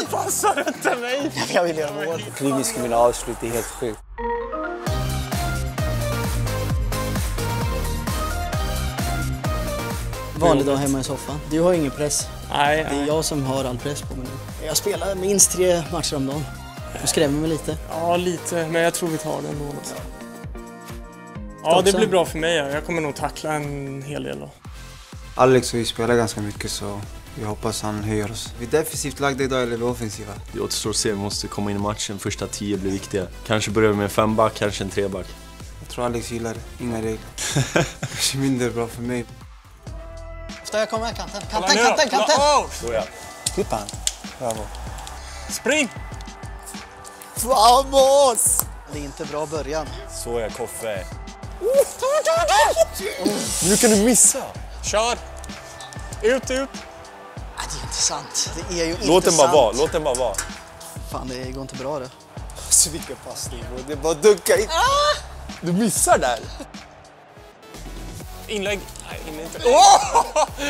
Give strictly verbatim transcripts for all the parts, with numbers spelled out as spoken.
passar inte mig? Jag vill göra mål. Kliniska mina avslut, det är helt sjukt. Vanlig dag hemma i soffan. Du har ingen press. Nej, Det är jag som har all press på mig nu. Jag spelar minst tre matcher om dagen. Du skrämmer mig lite. Ja, lite. Men jag tror vi tar den då. Ja, det blir bra för mig. Jag kommer nog tackla en hel del då. Alex och vi spelar ganska mycket så vi hoppas han höjer oss. Vi är defensivt lagda idag eller är vi offensiva? Det återstår att se, vi måste komma in i matchen. Första tio blir viktiga. Kanske börjar vi med en femback, kanske en treback. Jag tror Alex gillar det, inga regler. Kanske mindre bra för mig. Ska jag komma här, kanten? Kanten, kanten, kanten! Så ja. Klippa han. Bravo. Spring! Vamos! Det är inte bra början. Så ja, Koffe. Nu kan du missa! Kör! Ut, ut! Nej, det är inte sant. Det är ju inte Låt den bara sant. vara, låt den bara vara. Fan, det går inte bra det. Så vilken passning, bro. Det är bara ducka in. Du missar där! Inlägg. Nej, in inte. Oh!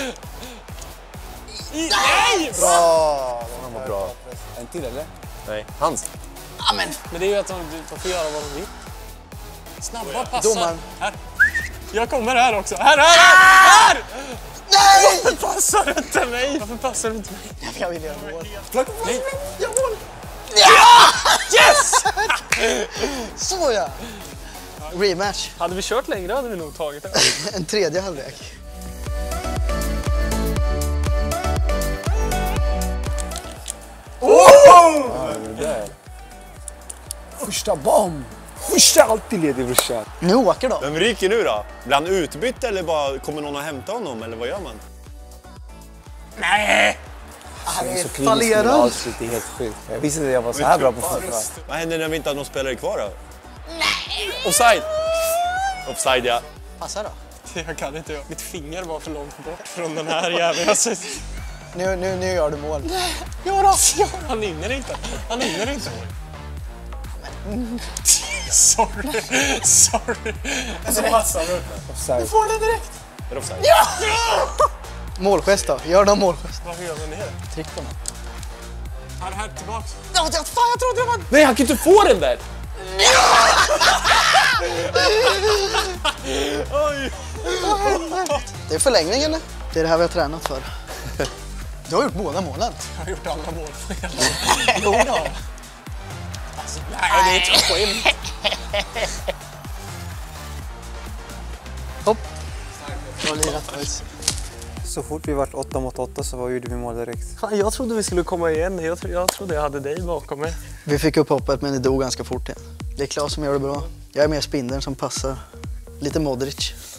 I, nej! Bra! Han var bra. En till eller? Nej, hans. Amen. Men det är ju att de, de får göra vad de vill. Snabba passar. Domaren. Här. Jag kommer här också. Här, här, här! här! Nej! Varför passar du inte mig? Varför passar du inte mig? Jag vill göra mål. Nej. Jag mål! Yes! Så ja! Rematch. Hade vi kört längre hade vi nog tagit det. En tredje halvlek. Första bomb! Första alltid ledig brorsan. Nu åker de. Vem ryker nu då? Blir han utbytt eller bara kommer någon att hämta honom? Eller vad gör man? Nej! Han är Så kliniska mina fallerad. avslut, det är helt sjukt. Jag visste inte att jag var så här bra på fotboll. Vad händer när vi inte har någon spelare kvar då? Nej! Offside! Offside ja. Passa då. Jag kan inte göra. Mitt finger var för långt bort från den här jäveln. Nu, nu, nu gör du mål. Ja då! Han hinner inte. Han hinner inte. Sorry. Sorry. Så passar du. Offside. Du får den direkt. Är det offside? Ja! Målgest då. Gör någon målgest. Vad gör man ner? Tryck på den. Här, här, tillbaks. Ja, fan, jag trodde det var... Nej, han kan inte få den där! Oj! Det är förlängning eller? Det är det här vi har tränat för. Du har gjort båda målen. Jag har gjort alla mål fel. Jo då. Alltså, nej, det är inte poäng. Hopp. Bra lirat boys. Så fort vi vart åtta mot åtta så var gjorde vi mål direkt. Fan, jag trodde vi skulle komma igen. Jag, tro, jag trodde jag hade dig bakom mig. Vi fick upp hoppet men det dog ganska fort igen. Det är Claes som gör det bra. Jag är mer spindeln som passar. Lite Modric.